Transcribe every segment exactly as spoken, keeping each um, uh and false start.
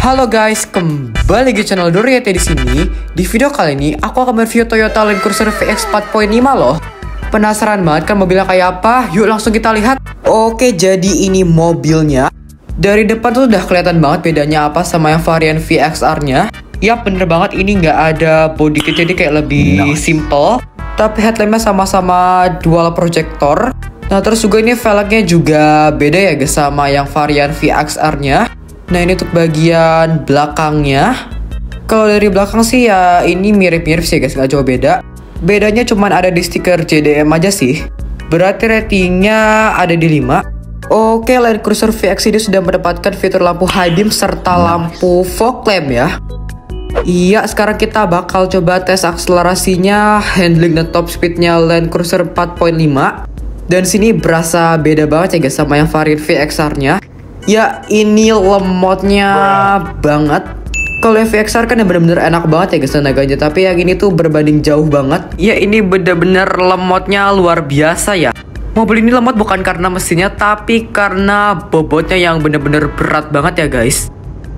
Halo guys, kembali lagi channel Doriate di sini. Di video kali ini aku akan mereview Toyota Land Cruiser V X empat koma lima loh. Penasaran banget kan mobilnya kayak apa? Yuk langsung kita lihat. Oke, jadi ini mobilnya. Dari depan tuh udah kelihatan banget bedanya apa sama yang varian V X R-nya. Ya bener banget, ini nggak ada body kit, jadi kayak lebih nice. Simple. Tapi headlampnya sama-sama dual projector. Nah terus juga ini velgnya juga beda ya guys sama yang varian V X R-nya. Nah ini untuk bagian belakangnya. Kalau dari belakang sih ya ini mirip-mirip sih guys, nggak jauh beda. Bedanya cuman ada di stiker J D M aja sih. Berarti ratingnya ada di lima. Oke, Land Cruiser V X ini sudah mendapatkan fitur lampu high beam serta lampu fog lamp ya. Iya, sekarang kita bakal coba tes akselerasinya, handling dan top speednya Land Cruiser empat koma lima. Dan sini berasa beda banget ya guys sama yang varian V X R-nya. Ya ini lemotnya banget. Kalau yang V X R kan yang bener-bener enak banget ya guys tenaganya. Tapi yang ini tuh berbanding jauh banget. Ya ini bener-bener lemotnya luar biasa ya. Mobil ini lemot bukan karena mesinnya, tapi karena bobotnya yang bener-bener berat banget ya guys.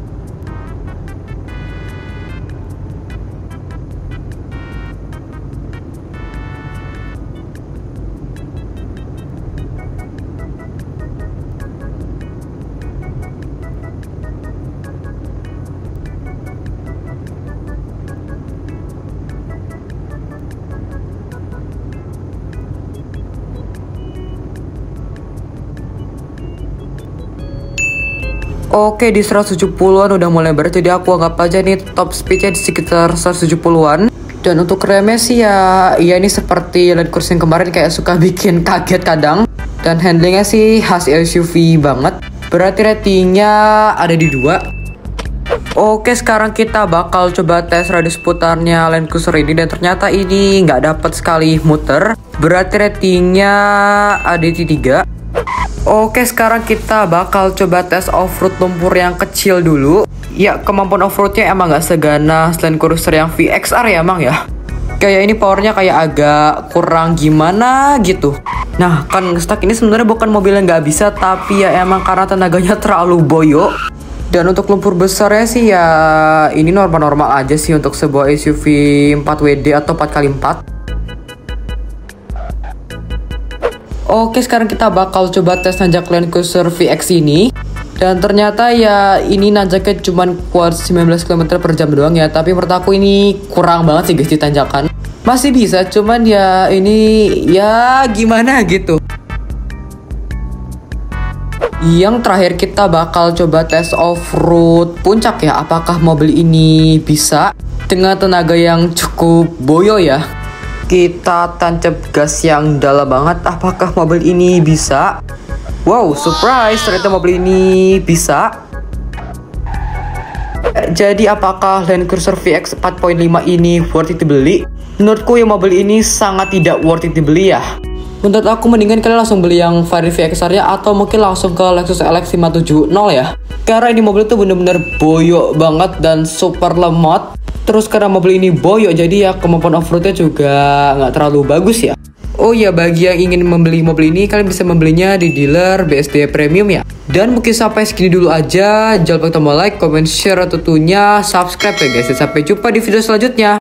Oke, di seratus tujuh puluhan udah mulai berat, jadi aku anggap aja nih top speednya di sekitar seratus tujuh puluhan. Dan untuk remnya sih ya, ya ini seperti Land Cruiser yang kemarin kayak suka bikin kaget kadang. Dan handlingnya sih khas S U V banget. Berarti ratingnya ada di dua. Oke, sekarang kita bakal coba tes radius putarnya Land Cruiser ini. Dan ternyata ini nggak dapat sekali muter. Berarti ratingnya ada di tiga. Oke, sekarang kita bakal coba tes off-road lumpur yang kecil dulu. Ya, kemampuan off-roadnya emang gak seganas Land Cruiser yang V X R ya emang ya. Kayak ini powernya kayak agak kurang gimana gitu. Nah, kan nge-stack ini sebenarnya bukan mobil yang gak bisa, tapi ya emang karena tenaganya terlalu boyo. Dan untuk lumpur besarnya sih ya ini normal-normal aja sih untuk sebuah S U V empat W D atau empat kali empat. Oke, sekarang kita bakal coba tes nanjak Land Cruiser V X ini. Dan ternyata ya ini nanjaknya cuma kuat sembilan belas kilometer per jam doang ya. Tapi menurut aku ini kurang banget sih guys di tanjakan. Masih bisa, cuman ya ini ya gimana gitu. Yang terakhir kita bakal coba tes off-road puncak ya. Apakah mobil ini bisa dengan tenaga yang cukup boyo ya. Kita tancap gas yang dalam banget. Apakah mobil ini bisa? Wow, surprise, ternyata mobil ini bisa. Jadi apakah Land Cruiser V X empat koma lima ini worth it dibeli? Menurutku ya mobil ini sangat tidak worth it dibeli ya. Menurut aku mendingan kalian langsung beli yang varian V X R-nya atau mungkin langsung ke Lexus L X lima tujuh nol ya. Karena ini mobil tuh bener-bener boyo banget dan super lemot. Terus karena mobil ini boyo, jadi ya kemampuan off-roadnya juga nggak terlalu bagus ya. Oh ya, bagi yang ingin membeli mobil ini, kalian bisa membelinya di dealer B S D Premium ya. Dan mungkin sampai segini dulu aja. Jangan lupa tombol like, comment, share, tentunya subscribe ya guys. Dan sampai jumpa di video selanjutnya.